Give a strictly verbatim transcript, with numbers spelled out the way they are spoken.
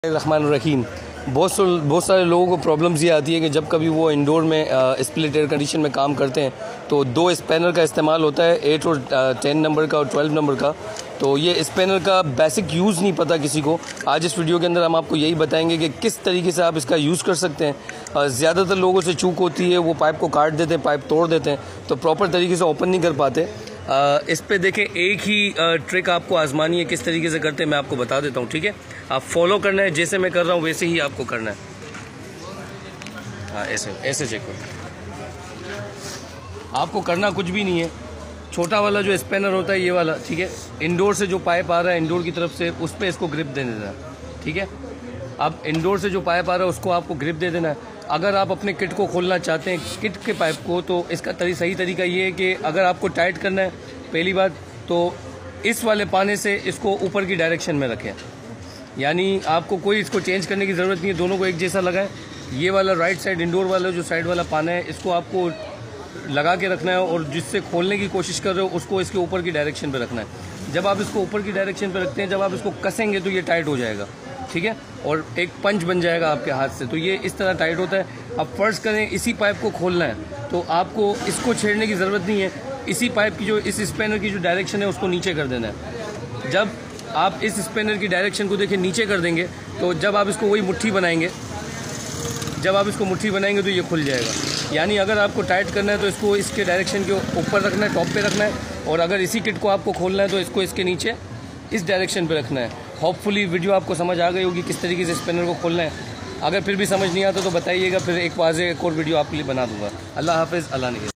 रहमानुर्रहीम। बहुत बहुत सारे लोगों को प्रॉब्लम्स ये आती है कि जब कभी वो इंडोर में स्प्लिट एयर कंडीशन में काम करते हैं तो दो स्पैनर का इस्तेमाल होता है, एट और टेन नंबर का और ट्वेल्व नंबर का। तो ये स्पैनर का बेसिक यूज़ नहीं पता किसी को। आज इस वीडियो के अंदर हम आपको यही बताएंगे कि किस तरीके से आप इसका यूज़ कर सकते हैं। ज़्यादातर लोगों से चूक होती है, वो पाइप को काट देते हैं, पाइप तोड़ देते हैं, तो प्रॉपर तरीके से ओपन नहीं कर पाते। आ, इस पे देखें, एक ही आ, ट्रिक आपको आजमानी है, किस तरीके से करते हैं मैं आपको बता देता हूँ, ठीक है। आप फॉलो करना है, जैसे मैं कर रहा हूँ वैसे ही आपको करना है। हाँ, ऐसे ऐसे चेक करो। आपको करना कुछ भी नहीं है। छोटा वाला जो स्पैनर होता है ये वाला, ठीक है, इंडोर से जो पाइप आ रहा है इंडोर की तरफ से, उस पर इसको ग्रिप दे देना है, ठीक है। अब इंडोर से जो पाइप आ रहा है उसको आपको ग्रिप दे देना है। अगर आप अपने किट को खोलना चाहते हैं, किट के पाइप को, तो इसका तरी सही तरीका ये है कि अगर आपको टाइट करना है, पहली बात तो इस वाले पाने से इसको ऊपर की डायरेक्शन में रखें, यानी आपको कोई इसको चेंज करने की ज़रूरत नहीं है, दोनों को एक जैसा लगाएं। ये वाला राइट साइड इंडोर वाला जो साइड वाला पाना है, इसको आपको लगा के रखना है और जिससे खोलने की कोशिश कर रहे हो उसको इसके ऊपर की डायरेक्शन पे रखना है। जब आप इसको ऊपर की डायरेक्शन पे रखते हैं, जब आप इसको कसेंगे तो ये टाइट हो जाएगा, ठीक है, और एक पंच बन जाएगा आपके हाथ से। तो ये इस तरह टाइट होता है। अब फर्ज करें इसी पाइप को खोलना है तो आपको इसको छेड़ने की ज़रूरत नहीं है। इसी पाइप की जो, इस स्पैनर की जो डायरेक्शन है उसको नीचे कर देना है। जब आप इस स्पैनर की डायरेक्शन को देखिए नीचे कर देंगे तो जब आप इसको वही मुट्ठी बनाएंगे, जब आप इसको मुट्ठी बनाएंगे तो ये खुल जाएगा। यानी अगर आपको टाइट करना है तो इसको इसके डायरेक्शन के ऊपर रखना है, टॉप पे रखना है, और अगर इसी किट को आपको खोलना है तो इसको इसके नीचे इस डायरेक्शन पे रखना है। होपफुली वीडियो आपको समझ आ गई होगी किस तरीके से स्पैनर को खोलना है। अगर फिर भी समझ नहीं आता तो बताइएगा, फिर एक वाज़ेह एक और वीडियो आपके लिए बना दूंगा। अल्लाह हाफिज़, अल्लाह निगहबान।